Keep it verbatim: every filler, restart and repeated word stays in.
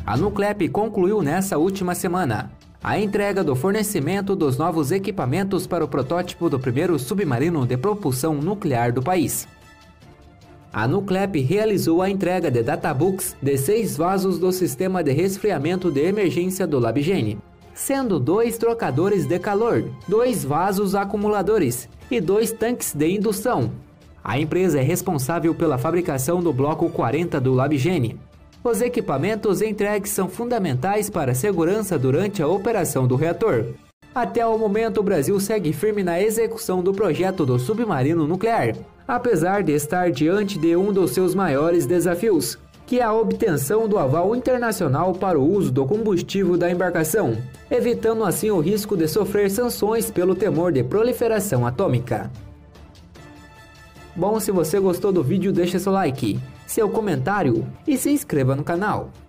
A Nuclep concluiu nessa última semana a entrega do fornecimento dos novos equipamentos para o protótipo do primeiro submarino de propulsão nuclear do país. A Nuclep realizou a entrega de databooks de seis vasos do sistema de resfriamento de emergência do LabGen, sendo dois trocadores de calor, dois vasos acumuladores e dois tanques de indução. A empresa é responsável pela fabricação do bloco quarenta do LabGen. Os equipamentos entregues são fundamentais para a segurança durante a operação do reator. Até o momento, o Brasil segue firme na execução do projeto do submarino nuclear, apesar de estar diante de um dos seus maiores desafios, que é a obtenção do aval internacional para o uso do combustível da embarcação, evitando assim o risco de sofrer sanções pelo temor de proliferação atômica. Bom, se você gostou do vídeo, deixe seu like, seu comentário e se inscreva no canal.